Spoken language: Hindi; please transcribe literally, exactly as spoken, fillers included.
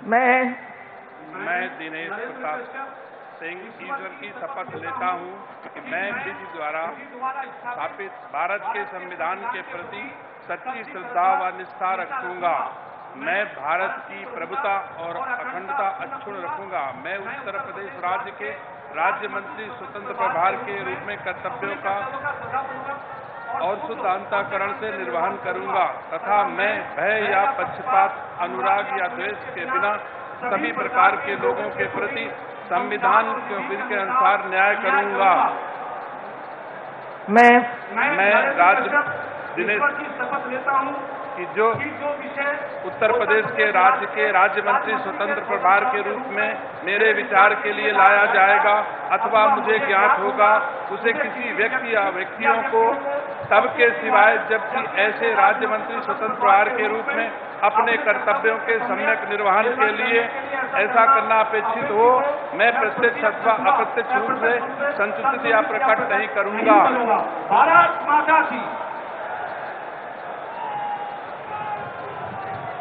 मैं मैं दिनेश प्रताप सिंह ईश्वर की शपथ लेता हूं कि मैं विधि द्वारा स्थापित भारत के संविधान के प्रति सच्ची श्रद्धा व निष्ठा रखूंगा। मैं भारत की प्रभुता और अखंडता अक्षुण्ण रखूंगा। मैं उत्तर प्रदेश राज्य के राज्य मंत्री स्वतंत्र प्रभार के रूप में कर्तव्यों का और शुद्ध अंतःकरण से निर्वहन करूंगा तथा मैं भय या पक्षपात, अनुराग या द्वेष के बिना सभी प्रकार के लोगों के प्रति संविधान के विधि के अनुसार न्याय करूंगा। मैं मैं राज्य दिनेश की शपथ लेता हूं कि जो जो विषय उत्तर प्रदेश के राज्य के राज्य मंत्री स्वतंत्र प्रभार के रूप में मेरे विचार के लिए लाया जाएगा अथवा मुझे ज्ञात होगा, उसे किसी व्यक्ति या व्यक्तियों को तब के सिवाय जबकि ऐसे राज्य मंत्री स्वतंत्र प्रभार के रूप में अपने कर्तव्यों के सम्यक निर्वहन के लिए ऐसा करना अपेक्षित हो, मैं प्रत्यक्ष अथवा अप्रत्यक्ष रूप से संसूचित या प्रकट नहीं करूंगा। भारत माता की